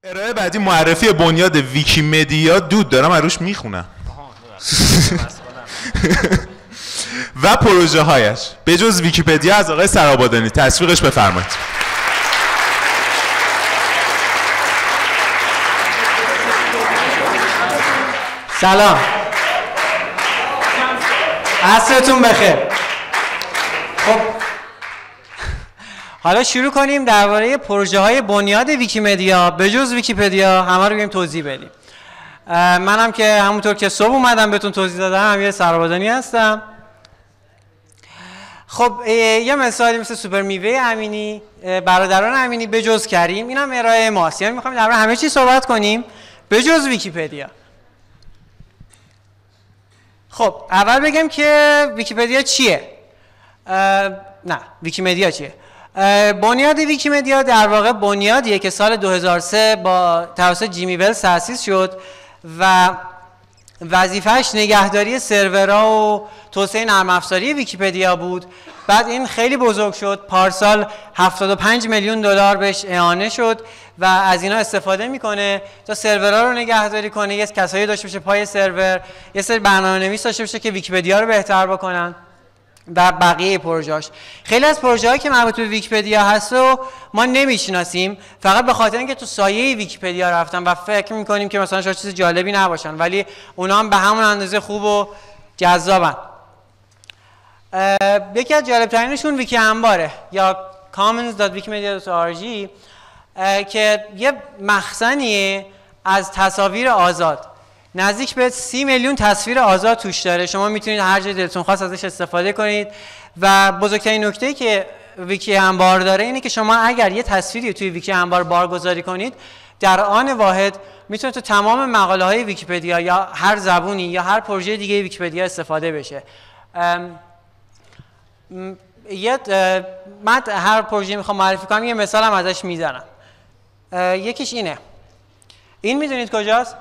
ارائه بعدی معرفی بنیاد ویکیمدیا دود دارم از روش میخونم و پروژه هایش به جز ویکیپدیا از آقای سرآبادانی. تشویقش بفرمایید. سلام، عصرتون بخیر. خب حالا شروع کنیم درباره پروژه های بنیاد ویکیمدیا به جز ویکیپدیا همه رو بگیم توضیح بدیم. منم که همونطور که صبح اومدم بهتون توضیح دادم یه سرآبادانی هستم. خب یه مثالی مثل سوپر میوه امینی، برادران امینی به جز کریم، اینم ارائه ماست. یعنی میخوایم درباره همه چی صحبت کنیم به جز ویکیپدیا. خب اول بگم که ویکیپدیا چیه؟ ویکیمدیا چیه؟ بنیاد ویکیمدیا در واقع بنیادیه که سال 2003 با توسط جیمی ولز تأسیس شد و وظیفه‌اش نگهداری سرورها و توسعه نرم افزاری ویکیپدیا بود. بعد این خیلی بزرگ شد، پارسال 75 میلیون دلار بهش اعانه شد و از اینا استفاده میکنه تا سرورها رو نگهداری کنه، یه کسایی داشته باشه پای سرور، یه سری برنامه‌نویس داشته باشه که ویکیپدیا رو بهتر بکنن و بقیه پروژه‌اش. خیلی از پروژه‌هایی که مربوط به ویکیپدیا هست و ما نمیشناسیم فقط به خاطر اینکه تو سایه ویکیپدیا رفتن و فکر میکنیم که مثلا شاید چیز جالبی نباشن، ولی اونا هم به همون اندازه خوب و جذابن. یکی از جالب‌ترینشون ویکی انباره یا commons.wikimedia.org که یه مخزنیه از تصاویر آزاد. نزدیک به 30 میلیون تصویر آزاد توش داره. شما میتونید هر جای دلتون خواست ازش استفاده کنید و بزرگترین نکته‌ای که ویکی انبار داره اینه که شما اگر یه تصویری توی ویکی انبار بارگذاری کنید در آن واحد میتونه تو تمام مقاله های ویکیپدیا یا هر زبونی یا هر پروژه دیگه ویکیپدیا استفاده بشه. من هر پروژه میخوام معرفی کنم یه مثال هم ازش میزنم. یکیش اینه. این میدونید کجاست؟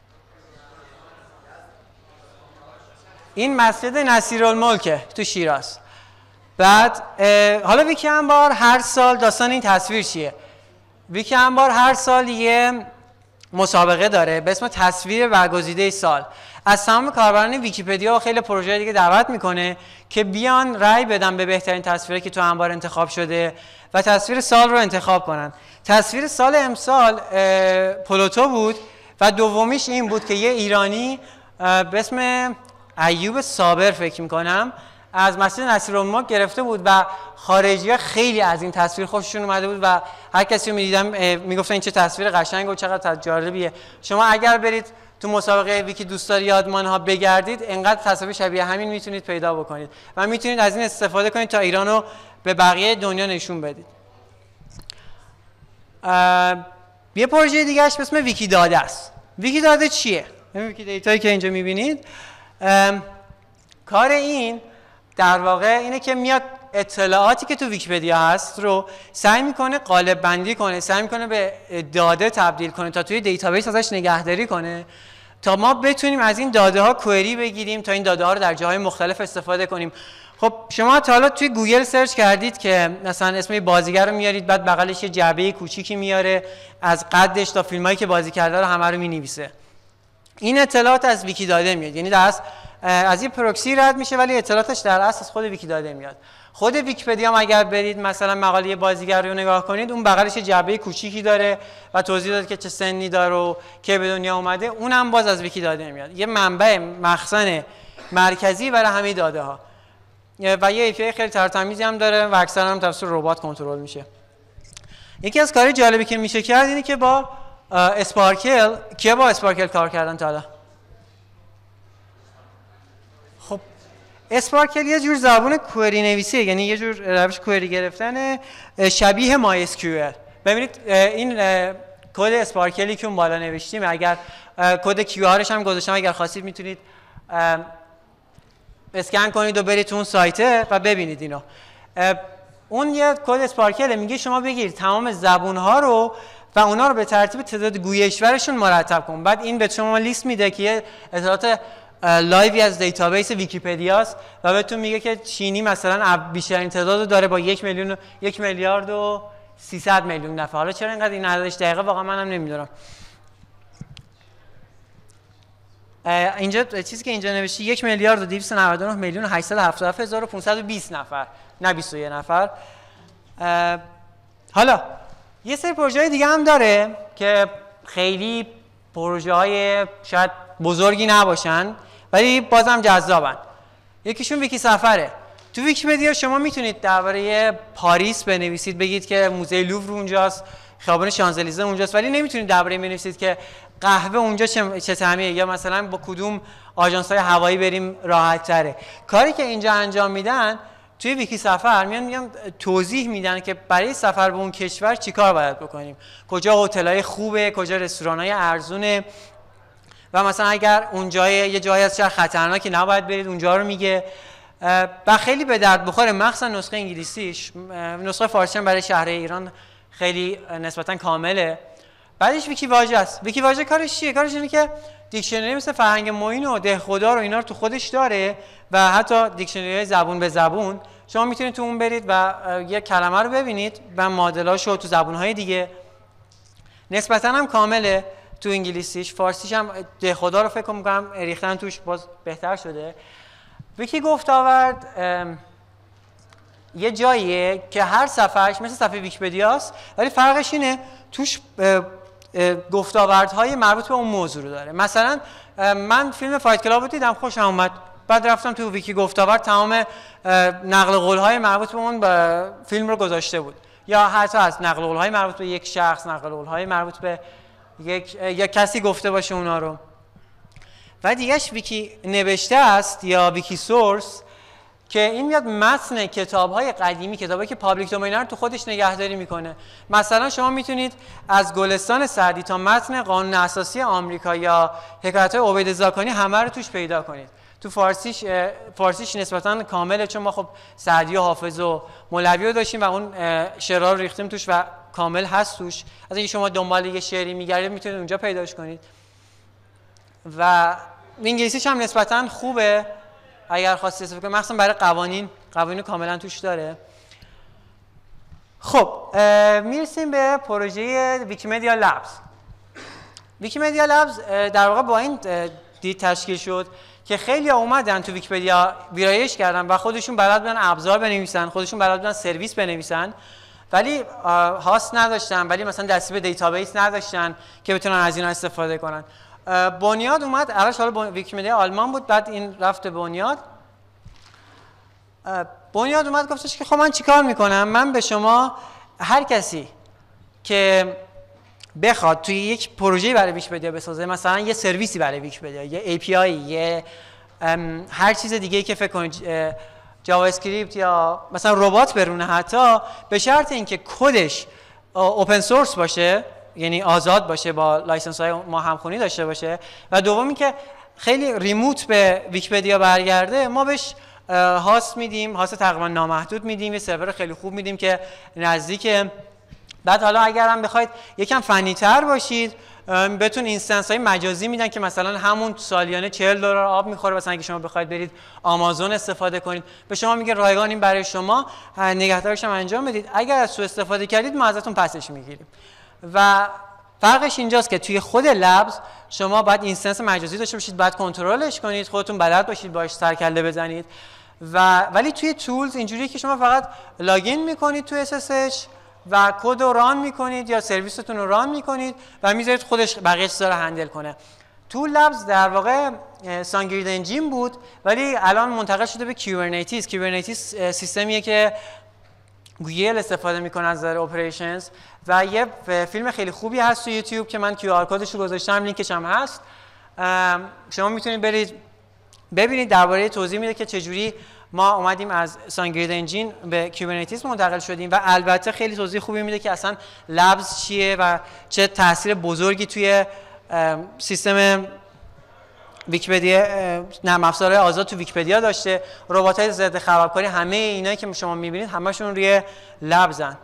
این مسجد نصیرالملکه تو شیراز. بعد حالا ویکی انبار هر سال داستان این تصویر چیه؟ ویکی انبار هر سال یه مسابقه داره به اسم تصویر برگزیده سال. از تمام کاربران ویکیپدیا و خیلی پروژه دیگه دعوت میکنه که بیان رأی بدن به بهترین تصویری که تو انبار انتخاب شده و تصویر سال رو انتخاب کنن. تصویر سال امسال پلوتو بود و دومیش این بود که یه ایرانی به اسم ایوب صابر فکر میکنم از مسجد نصیرالملک گرفته بود و خارجی‌ها خیلی از این تصویر خوششون اومده بود و هر کسی رو می‌دیدم میگفتن این چه تصویر قشنگ و چقدر جالبیه. شما اگر برید تو مسابقه ویکی دوستداری یادمان‌ها بگردید انقدر تصاویر شبیه همین میتونید پیدا بکنید و میتونید از این استفاده کنید تا ایران رو به بقیه دنیا نشون بدید. یه پروژه دیگه‌اش به اسم ویکی داده است. ویکی داده چیه؟ این ویکی دیتایی که اینجا می‌بینید کار این در واقع اینه که میاد اطلاعاتی که تو ویکیپدیا هست رو سعی میکنه قالب بندی کنه، سعی میکنه به داده تبدیل کنه تا توی دیتابیس ازش نگهداری کنه تا ما بتونیم از این داده ها کوئری بگیریم تا این داده ها رو در جاهای مختلف استفاده کنیم. خب شما تا حالا توی گوگل سرچ کردید که مثلا اسم بازیگر رو میارید بعد بغلش یه جعبه کوچیکی میاره از قدش تا فیلمایی که بازی کرده رو همه رو مینویسه. این اطلاعات از ویکی داده میاد، یعنی در از یه پروکسی رد میشه ولی اطلاعاتش در اصل از خود ویکی داده میاد. خود ویکیپدیا هم اگر برید مثلا مقاله بازیگر رو نگاه کنید اون بغلش جعبه کوچیکی داره و توضیح داده که چه سنی داره و که به دنیا اومده، اونم باز از ویکی داده میاد. یه منبع مخزن مرکزی برای همه داده ها و یه API خیلی ترتمیزی هم داره و اکثرا هم توسط ربات کنترل میشه. یکی از کارهای جالبی که میشه کرد اینه که با اسپارکل، کیا با اسپارکل کار کردن تا حالا؟ خب اسپارکل یه جور زبان کوئری نویسیه، یعنی یه جور روش کوئری گرفتن شبیه مای اس کیو ال. ببینید این کد اسپارکلی که اون بالا نوشتیم، اگر کد کیو آرش هم گذاشتم، اگر خواستید میتونید اسکن کنید و برید تو اون سایته و ببینید اینو. اون یه کد اسپارکل میگه شما بگیرید تمام زبون‌ها رو و اونا رو به ترتیب تعداد گویشورشون مرتب کن. بعد این به شما لیست میده که اطلاعات لایوی از دیتابیس ویکیپدیاست و بهتون میگه که چینی مثلا بیشترین تعداد رو داره با 1 میلیارد و 300 میلیون نفر. حالا چرا اینقدر این عددش دقیقه واقعا منم نمیدونم. اینجا چیزی که اینجا نوشته 1 میلیارد و 299 میلیون و 877,520 نفر، نه 21 نفر. حالا یه سری پروژه دیگه هم داره که خیلی پروژه های شاید بزرگی نباشن ولی بازم جذابن. یکیشون ویکی سفره. تو ویکی‌پدیا شما میتونید درباره پاریس بنویسید، بگید که موزه لوور اونجاست، خیابان شانزلیزه اونجاست، ولی نمیتونید درباره بنویسید که قهوه اونجا چه طعمیه یا مثلا با کدوم آژانس‌های هوایی بریم راحت تره. کاری که اینجا انجام میدن توی ویکی سفر میگن توضیح میدن که برای سفر به اون کشور چیکار باید بکنیم، کجا هتل‌های خوبه، کجا رستوران‌های ارزونه و مثلا اگر اونجا یه جایی هست خطرناکه نباید برید اونجا رو میگه و خیلی به درد بخوره. مخصوصا نسخه انگلیسیش، نسخه فارسی برای شهر ایران خیلی نسبتا کامله. بعدش ویکی واژه است. ویکی واژه کارش چیه؟ کارش اینه که دیکشنری مثل فرهنگ معین و دهخدا رو اینا رو تو خودش داره و حتی دیکشنری زبون به زبون شما میتونید تو اون برید و یه کلمه رو ببینید و معادلاشو تو زبون‌های دیگه. نسبتا هم کامله تو انگلیسیش. فارسیش هم دهخدا رو فکر می‌کنم ریختن توش باز بهتر شده. ویکی گفت‌آورد یه جاییه که هر صفحهش مثل صفحه ویکی‌پدیاست ولی فرقش اینه توش گفت‌آوردهای مربوط به اون موضوع رو داره. مثلا من فیلم فایت کلاب رو دیدم، خوشم اومد، بعد رفتم تو ویکی گفت‌آورد تمام نقل قول‌های مربوط به اون فیلم رو گذاشته بود، یا حتی از نقل قول‌های مربوط به یک شخص، نقل قول‌های مربوط به یک کسی گفته باشه اونا رو. و دیگهش ویکی نوشته است یا ویکی سورس که این میاد متن کتاب‌های قدیمی، کتابایی که پابلیک دومین رو تو خودش نگهداری میکنه. مثلا شما میتونید از گلستان سعدی تا متن قانون اساسی آمریکا یا حکایت‌های عبید زاکانی همه رو توش پیدا کنید. تو فارسیش نسبتاً کامله چون ما خب سعدی و حافظ و مولوی رو داشتیم و اون شعرها رو ریختیم توش و کامل هست توش. از اینکه شما دنبال یه شعری میگردید میتونید اونجا پیداش کنید. و انگلیسیش هم نسبتاً خوبه اگر خواستید استفاده کنید، مخصوصا برای قوانین کاملا توش داره. خب میرسیم به پروژه ویکیمدیا لبز. ویکیمدیا لبز در واقع با این دید تشکیل شد که خیلی اومدن تو ویکی‌پدیا ویرایش کردن و خودشون بلد بودن ابزار بنویسن، خودشون بلد بودن سرویس بنویسن، ولی هاست نداشتن، ولی مثلا دسترسی به دیتابیس نداشتن که بتونن از اینا استفاده کنن. بنیاد اومد، اولش حالا ویکیمدیا آلمان بود، بعد این رفت بنیاد اومد گفتش که خب من چیکار میکنم؟ من به شما هر کسی که بخواد توی یک پروژه‌ای برای ویکی‌پدیا بسازه، مثلا یه سرویسی برای ویکی‌پدیا، یه API، یه هر چیز دیگه‌ای که فکر کنید جاوا اسکریپت یا مثلا ربات برونه، حتی به شرط اینکه کدش اوپن سورس باشه، یعنی آزاد باشه، با لایسنس‌های ما همخوانی داشته باشه، و دومی که خیلی ریموت به ویکی‌پدیا برگرده، ما بهش هاست میدیم، هاست تقریبا نامحدود میدیم، یه سرور خیلی خوب میدیم که نزدیک. بعد حالا اگر هم بخواید یکم فنی‌تر باشید، بهتون اینستنس های مجازی میدن که مثلا همون سالیانه $40 آب میخوره. مثلا اگه شما بخواید برید آمازون استفاده کنید، به شما میگه رایگان این برای شما، نگهداریش هم انجام بدید. اگر از سوء استفاده کردید ما ازتون پسش میگیریم. و فرقش اینجاست که توی خود لبز شما باید اینستنس مجازی داشته باشید، باید کنترلش کنید، خودتون بلد باشید باهاش سرکله بزنید. ولی توی تولز اینجوریه که شما فقط لاگین میکنید تو SSH و کد رو ران میکنید یا سرویستون رو ران میکنید و میذارید خودش بقیه چیزا رو هندل کنه. تو لبز در واقع سانگرید انجین بود ولی الان منتقل شده به کیوبرنتیس. کیوبرنتیس سیستمیه که گوگل استفاده میکنه از نظر اپریشنز و یه فیلم خیلی خوبی هست تو یوتیوب که من QR کدش رو گذاشتم، لینکش هم هست، شما میتونید برید ببینید. درباره توضیح میده که چجوری ما اومدیم از سانگرید انجین به کیوبرنتیس منتقل شدیم و البته خیلی توضیح خوبی میده که اصلا لبز چیه و چه تاثیر بزرگی توی سیستم ویکی‌پدیا، نرم افزارهای آزاد تو ویکی‌پدیا داشته. ربات‌های ضد خرابکاری، همه اینایی که شما میبینید همشون روی لبزن.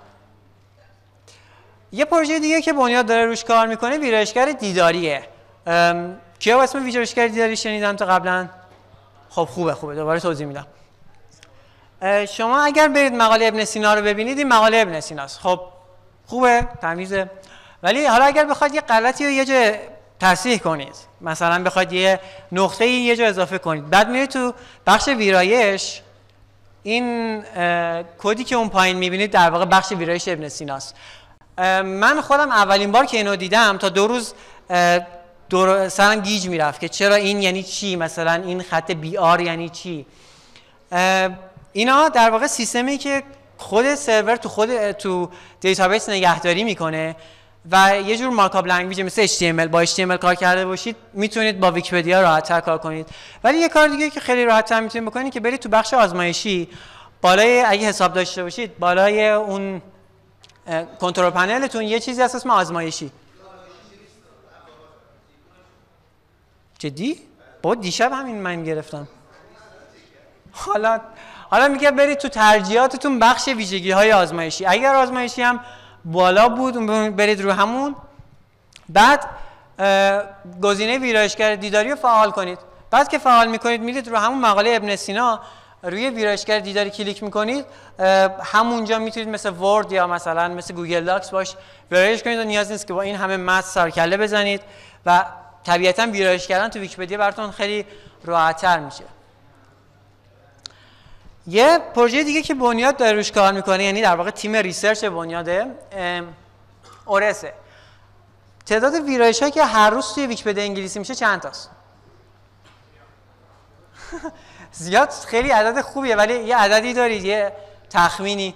یه پروژه دیگه که بنیاد داره روش کار میکنه ویرایشگر دیداریه. کیا اسم ویرایشگر دیداری شنیدن تا قبلا؟ خب خوبه دوباره توضیح میدم. شما اگر برید مقاله ابن سینا رو ببینید، این مقاله ابن سیناست. خب خوبه، تمیزه. ولی حالا اگر بخواد یه غلطی رو یه جا تصحیح کنید، مثلا بخواد یه نقطه یه جا اضافه کنید، بعد میرید تو بخش ویرایش، این کدی که اون پایین میبینید در واقع بخش ویرایش ابن سیناست. من خودم اولین بار که اینو دیدم تا 2 روز سرم گیج میرفت که چرا این یعنی چی، مثلا این خط بی آر یعنی چی. اینا در واقع سیستمی که خود سرور تو دیتابیس نگهداری میکنه و یه جور مارکاپ لنگویج مثل HTML. با HTML کار کرده باشید میتونید با ویکی‌پدیا راحت‌تر کار کنید. ولی یه کار دیگه که خیلی راحت‌تر میتونید بکنید که برید تو بخش آزمایشی، بالای اگه حساب داشته باشید بالای اون کنترل پنلتون یه چیزی هست اسم آزمایشی. جدی؟ با دیشب همین من گرفتم. حالا میگه برید تو ترجیحاتتون بخش ویژگی‌های آزمایشی. اگر آزمایشی هم بالا بود برید رو همون. بعد گزینه ویرایشگر دیداری رو فعال کنید. بعد که فعال میکنید میرید رو همون مقاله ابن سینا، روی ویرایشگر دیداری کلیک میکنید، همونجا میتونید مثل ورد یا مثلا مثل گوگل داکس باش ویرایش کنید و نیاز نیست که با این همه متن سرکله بزنید و طبیعتا ویرایش کردن تو ویکی‌پدیا براتون خیلی راحت‌تر میشه. یه پروژه دیگه که بنیاد داره روش کار میکنه، یعنی در واقع تیم ریسرچ بنیاده، اورسه. تعداد ویرایش‌هایی که هر روز توی ویکی‌پدیا انگلیسی میشه چند تاست؟ زیاد، خیلی عدد خوبیه، ولی یه عددی دارید، یه تخمینی؟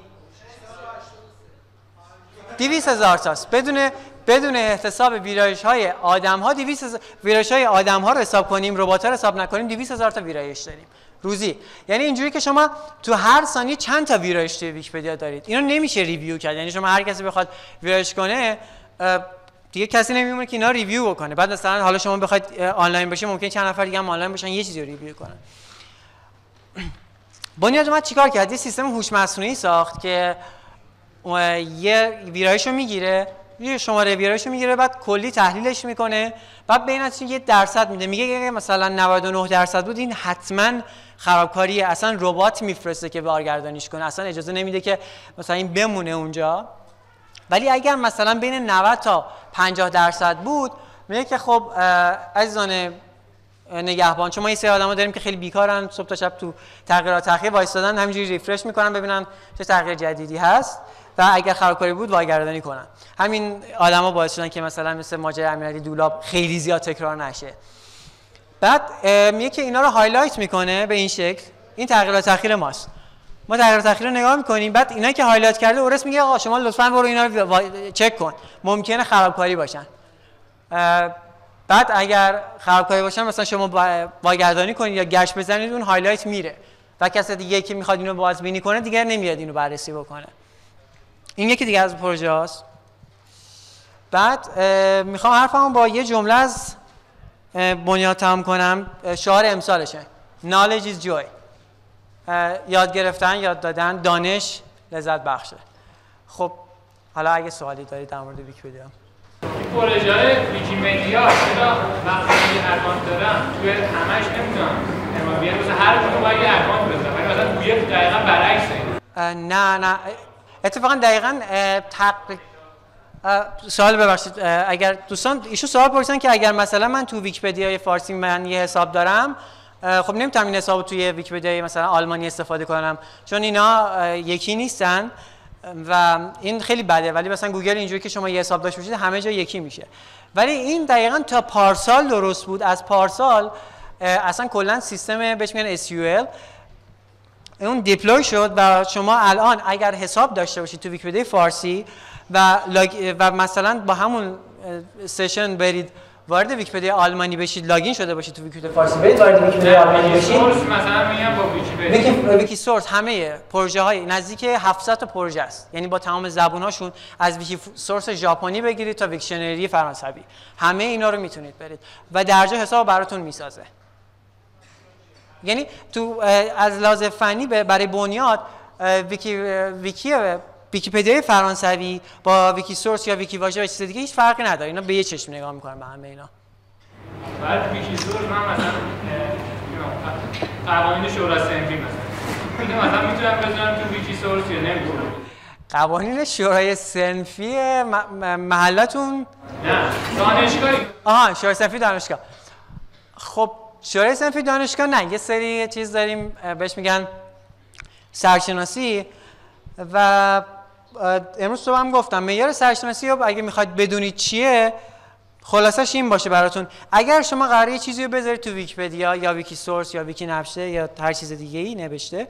200,000 تاست. بدون احتساب ویرایش‌های آدم‌ها، 200,000 ویرایش‌های آدم‌ها رو حساب کنیم، ربات‌ها رو حساب نکنیم، 200,000 تا ویرایش داریم روزی. یعنی اینجوری که شما تو هر ثانیه چند تا ویرایش توی ویکی‌پدیا دارید. اینو نمیشه ریویو کرد. یعنی شما هر کسی بخواد ویرایش کنه دیگه کسی نمیمونه که اینا ریویو بکنه. بعد مثلا حالا شما بخواید آنلاین باشید ممکنه چند نفر دیگه هم آنلاین باشن یه چیزی رو ریویو کنن. بنیاد اومد چیکار کرد؟ یه سیستم هوش مصنوعی ساخت که یه ویرایشو میگیره، یه شماره ویرایشو میگیره، بعد کلی تحلیلش میکنه، بعد به این نتیجه یه درصد میده. میگه اگه مثلا 99% بود این حتما خرابکاریه، اصلا ربات میفرسته که بارگردانیش کنه، اصلا اجازه نمیده که مثلا این بمونه اونجا. ولی اگر مثلا بین 90 تا 50% بود، میگه که خب عزیزان نگهبان، چون ما این سری آدما داریم که خیلی بیکارن، صبح تا شب تو تغییرات تأخیر وایسادن، همینجوری ریفرش میکنن ببینن چه تغییر جدیدی هست و اگر خرابکاری بود واگردانی کنن. همین آدما باعث شدن که مثلا مثل ماجرای امیرعلی دولاب خیلی زیاد تکرار نشه. بعد میگه که اینا رو هایلایت میکنه به این شکل، این تغییرات تأخیر ماست. ما تغییرات تأخیر رو نگاه میکنیم، بعد اینا که هایلایت کرده اورس میگه آقا شما لطفاً برو اینا رو چک کن، ممکنه خرابکاری باشن. بعد اگر خرابکاری باشن مثلا شما واگردانی کنید یا گشت بزنید، اون هایلایت میره و کسی دیگه که میخواد اینو بازبینی کنه دیگه نمیاد اینو بررسی بکنه. این یکی دیگه از پروژه هاست. بعد میخوام حرفمو با یه جمله از بنیاد تمام کنم. شعار امسالشه knowledge is joy. یاد گرفتن، یاد دادن، دانش لذت بخشه. خب حالا اگه سوالی دارید در مورد ویکی‌پدیا. این پروژه‌های ویکی‌مدیا چرا وقتی یه اکانت دارم توی همش نمیدونم یه روز هر کدوم باید یه اکانت بذارم، ولی مثلا توی دقیقاً برعکسه. نه اتفاقا دقیقاً سوال ببخشید، اگر دوستان ایشون سوال پرسیدن که اگر مثلا من تو ویکی‌پدیای فارسی من یه حساب دارم، خب نمیتونم این حسابو توی ویکی‌پدیای مثلا آلمانی استفاده کنم چون اینا یکی نیستن و این خیلی بده. ولی مثلا گوگل اینجوری که شما یه حساب داشته باشید همه جا یکی میشه. ولی این دقیقاً تا پارسال درست بود. از پارسال اصلا کلا سیستم بهش میگن SQL اون دیپلوی شد و شما الان اگر حساب داشته باشید تو ویکی‌پدیای فارسی و مثلا با همون سشن برید وارد ویکی‌پدیا آلمانی بشید، لاگین شده باشید تو ویکی‌پدیا فارسی، برید وارد ویکی‌پدیا آلمانی بشید، مثلا میگم با ویکی‌پدیا ویکی سورس همه پروژه های نزدیک 700 تا پروژه است، یعنی با تمام زبون هاشون، از ویکی سورس ژاپنی بگیرید تا ویکشنری فرانسوی، همه اینا رو میتونید برید و درجا حساب براتون میسازه. یعنی تو از لحاظ فنی برای بنیاد ویکی‌پدیای فرانسوی با ویکی سورس یا ویکی واژه و چیز دیگه هیچ فرقی نداره. اینا به یه چشم نگاه میکنن به همه اینا. بعد ویکی سورس من مثلا قوانین شورای صنفی مثلا میتونم بذارم تو ویکی سورس یا نمیتونم؟ قوانین شورای صنفی محلتون؟ نه دانشگاهی. آها شورای صنفی دانشگاه. خب شورای صنفی دانشگاه نه، یه سری چیز داریم بهش میگن سرشناسی و امروز صبح هم گفتم معیار سرشناسی رو اگه میخواید بدونید چیه خلاصش این باشه براتون. اگر شما قراره یه چیزی رو بذارید تو ویکی‌پدیا یا ویکی سورس یا ویکی نبشته یا هر چیز دیگه ای نوشته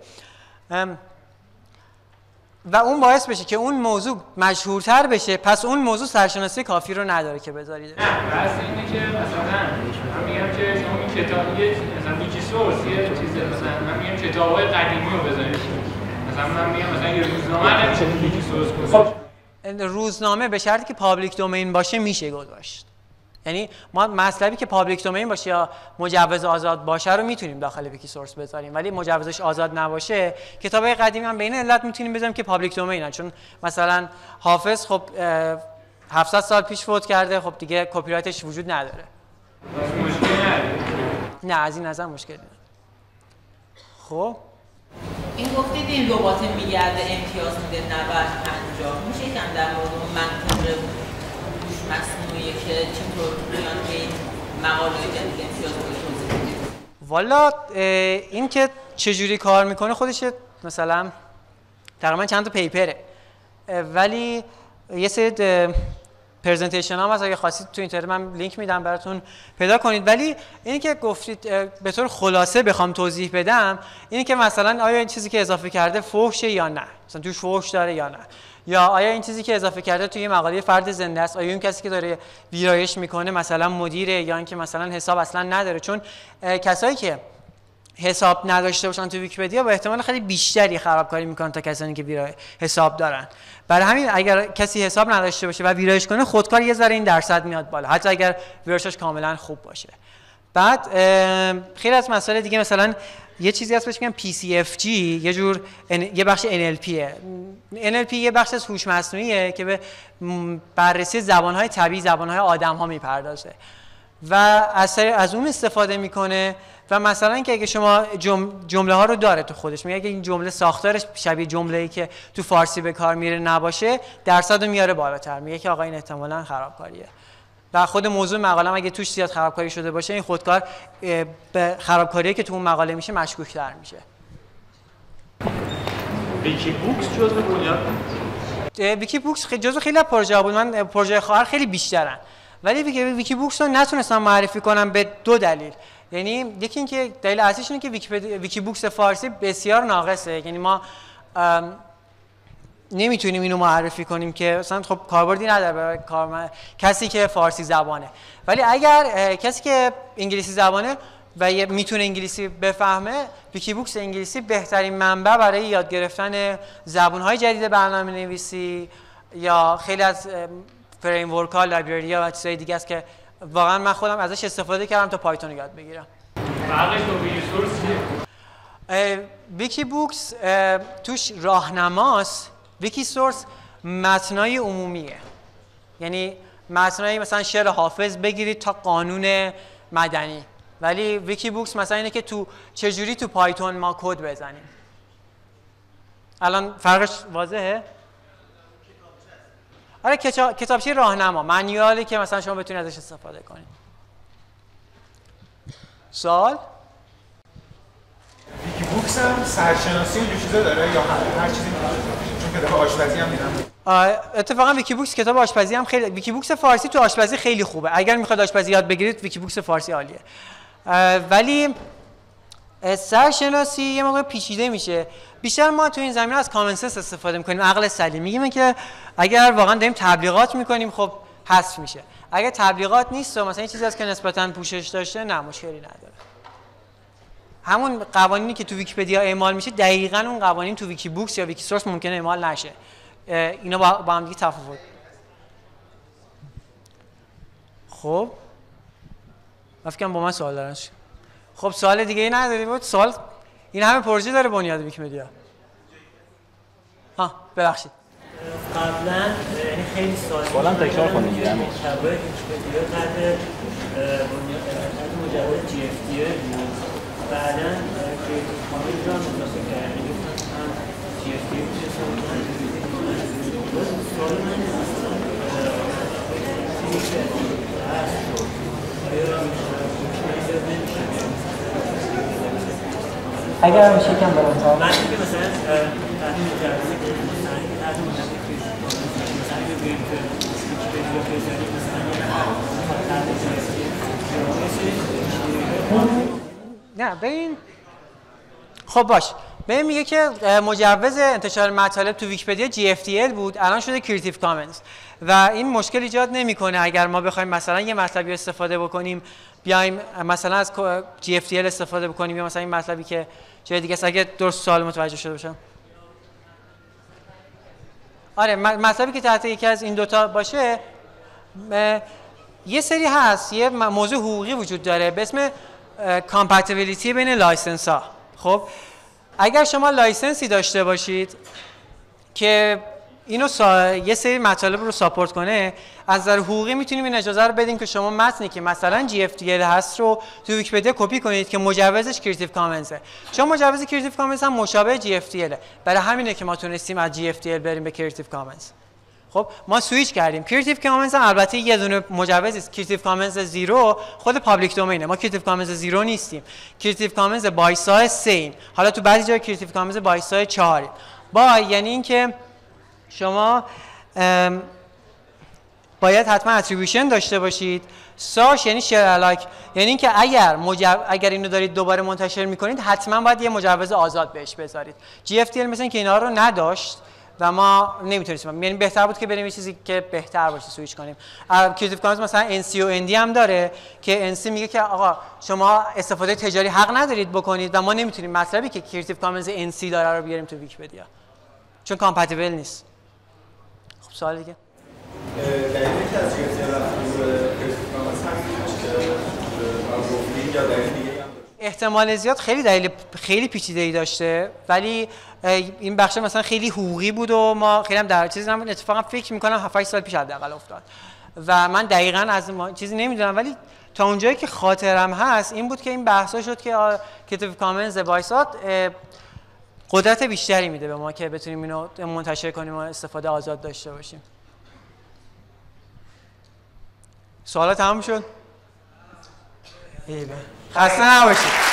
و اون باعث بشه که اون موضوع مشهورتر بشه، پس اون موضوع سرشناسی کافی رو نداره که بذارید. نه بحث اینه که مثلا من میگم که شما این کتاب مثلا ویکی سورس یه چیز مثلا من میگم کتاب‌های قدیمی رو بذارید. مثلا من میگم مثلا یه روزنامه نمیشه ویکی سورس گذاشت. روزنامه به شرطی که پابلیک دومین باشه میشه گذاشت. یعنی ما مطلبی که پابلیک دومین باشه یا مجوز آزاد باشه رو میتونیم داخل ویکی سورس بذاریم، ولی مجوزش آزاد نباشه کتابای قدیمی هم به این علت میتونیم بذاریم که پابلیک دومینن، چون مثلا حافظ خب 700 سال پیش فوت کرده، خب دیگه کپی رایتش وجود نداره. مشکلی نداره. نه از این نظر مشکلی نداره. خب این گفتید این ربات میگرده امتیاز میده 90-50 میشه کم در مورد اون منطقه هوش مصنوعی که چطور بیان به این مقاله جدید امتیاز توضیح بدید؟ والا این که چجوری کار میکنه خودش مثلا تقریبا چند تا پیپره، ولی یه سری پرزنتیشن هم هست اگه خواستید تو اینترنت من لینک میدم براتون پیدا کنید. ولی اینی که گفتید به طور خلاصه بخوام توضیح بدم اینی که مثلا آیا این چیزی که اضافه کرده فحشه یا نه، مثلا توش فحش داره یا نه، یا آیا این چیزی که اضافه کرده توی مقاله فرد زنده است، آیا اون کسی که داره ویرایش میکنه مثلا مدیره یا اینکه مثلا حساب اصلا نداره، چون کسایی که حساب نداشته باشن تو ویکی‌پدیا با احتمال خیلی بیشتری خرابکاری میکنن تا کسانی که حساب دارن. برای همین اگر کسی حساب نداشته باشه و ویرایش کنه خودکار یه ذره این درصد میاد بالا، حتی اگر ویرایشش کاملا خوب باشه. بعد خیلی از مسائل دیگه مثلا یه چیزی هست بهش میگن PCFG، یه بخش NLPه. NLP یه بخش از هوش مصنوعیه که به بررسی زبان‌های طبیعی، زبان‌های آدم‌ها میپردازه و از اون استفاده میکنه و مثلا که اگه شما جمله ها رو داره تو خودش، میگه اگه این جمله ساختارش شبیه جمله‌ای که تو فارسی به کار میره نباشه درصد رو میاره بالاتر، میگه که آقا این احتمالاً خرابکاریه. و خود موضوع مقاله اگه توش زیاد خرابکاری شده باشه این خودکار به خرابکاری که تو اون مقاله میشه مشکوک‌تر میشه. ویکی بوکس جزء بنیاد ویکی بوکس جزء خیلی از پروژه‌ها بود، من پروژه خواهر خیلی بیشترن، ولی ویکی بوکس رو نتونستم معرفی کنم به دو دلیل. یعنی یکی اینکه دلیل اصلیش اینه که ویکی بوکس فارسی بسیار ناقصه، یعنی ما نمیتونیم اینو معرفی کنیم که مثلا خب کاربردی نداره برای کسی که فارسی زبانه، ولی اگر کسی که انگلیسی زبانه و میتونه انگلیسی بفهمه، ویکی بوکس انگلیسی بهترین منبع برای یاد گرفتن زبان‌های جدید برنامه‌نویسی یا خیلی از فریم ورک ها، لایبرری ها و چیزای دیگه است که واقعا من خودم ازش استفاده کردم تا پایتون رو یاد بگیرم. فرقش با ویکی سورس چیه؟ ویکی بوکس توش راهنماست، ویکی سورس متنای عمومیه، یعنی متنای مثلا شعر حافظ بگیرید تا قانون مدنی، ولی ویکی بوکس مثلا اینه که تو چجوری تو پایتون ما کد بزنیم. الان فرقش واضحه؟ آره کتابچه راهنما، مانیوالی که مثلا شما بتونید ازش استفاده کنید. سوال؟ ویکی بوکس هم سرشناسی و چیزا داره یا هر چیزی چون کتاب آشپزی هم دیدم. اتفاقا ویکی بوکس کتاب آشپزی هم خیلی، ویکی بوکس فارسی تو آشپزی خیلی خوبه. اگر میخواد آشپزی یاد بگیرید ویکی بوکس فارسی عالیه. ولی سرشناسی یه موقع پیچیده میشه. بیشتر ما تو این زمینه از کامن سنس استفاده میکنیم، عقل سلیم. میگیم که اگر واقعا داریم تبلیغات میکنیم خب حذف میشه. اگر تبلیغات نیست و مثلا این چیزی هست که نسبتاً پوشش داشته، نه مشکلی نداره. همون قوانینی که تو ویکی‌پدیا اعمال میشه دقیقاً اون قوانین تو ویکی بوکس یا ویکی سورس ممکنه اعمال نشه. اینا با هم دیگه تفاوت. خب افکم با من سوال دارن. خب سوال دیگه ای نداری بود؟ سوال این همه پروژه داره بنیاد ویکی‌مدیا. ببخشید. قبلا یعنی خیلی سوالم تکرار کنید دیگه. محتوای ویکی‌پدیا تحت مجوز GFTA بود. بعداً کریتیو کامنز رو هم اضافه کردن. هم اگر میشه کم برام من که مثلا تحت مجوزی که مثلا تحت مجوزی مثلا بگوییم که ویکی‌پدیا بذاریم مثلا نه ببین خب باش ببین میگه که مجوز انتشار مطالب تو ویکی‌پدیا GFDL بود الان شده کریتیو کامنز و این مشکل ایجاد نمیکنه اگر ما بخوایم مثلا یه مطلبی استفاده بکنیم بیایم مثلا از GFDL استفاده بکنیم یا مثلا این مطلبی که جای دیگه است اگه درست سوال متوجه شده باشم. آره مطلبی که تحت یکی از این دوتا باشه یه سری هست یه موضوع حقوقی وجود داره به اسم کامپتیبیلیتی بین لایسنس ها. خب اگر شما لایسنسی داشته باشید که اینو یه سری مطالب رو ساپورت کنه از نظر حقوقی میتونیم این اجازه رو بدیم که شما متنی که مثلا GFDL هست رو تو ویکی‌پدیا کپی کنید که مجوزش کریتیو کامنزه چون مجوز کریتیو کامنز هم مشابه GFDL برای همینه که ما تونستیم از GFDL بریم به کریتیو کامنز. خب ما سویچ کردیم کریتیو کامنز البته یه دونه مجوز است کریتیو کامنز زیرو خود پابلیک دومینه ما کریتیو کامنز زیرو نیستیم کریتیو کامنز بای سایز 3 حالا تو بعضی جای کریتیو کامنز بای سایز 4 بای یعنی اینکه شما باید حتما اتریبیوشن داشته باشید ساش یعنی شیر الایک یعنی اینکه اگر اینو دارید دوباره منتشر میکنید حتما باید یه مجوز آزاد بهش بذارید GFDL مثلا که اینا رو نداشت و ما نمیتونستیم یعنی بهتر بود که بریم یه چیزی که بهتر باشه سویچ کنیم. کریتیو کامنز مثلا NC و ND هم داره که NC میگه که آقا شما استفاده تجاری حق ندارید بکنید و ما نمیتونیم مطلبی که کریتیو کامنز NC داره رو بیاریم تو ویکی‌پدیا چون کامپتیبل نیست. خب سوال دیگه دلیلی که از GFDL رفتیم به کریتیو کامنز همین که گفتید یا دلیل دیگه هم احتمال زیاد خیلی دلیل خیلی پیچیده‌ای داشته ولی این بخش مثلا خیلی حقوقی بود و ما خیلی هم در چیزی هم اتفاقا فکر می‌کنم 7-8 سال پیش حداقل افتاد و من دقیقاً از چیزی نمیدونم ولی تا اونجایی که خاطرم هست این بود که این بحثا شد که کریتیو کامنز وایسات قدرت بیشتری میده به ما که بتونیم اینو منتشر کنیم و استفاده آزاد داشته باشیم. سوالات تمام شد؟ خسته نباشید.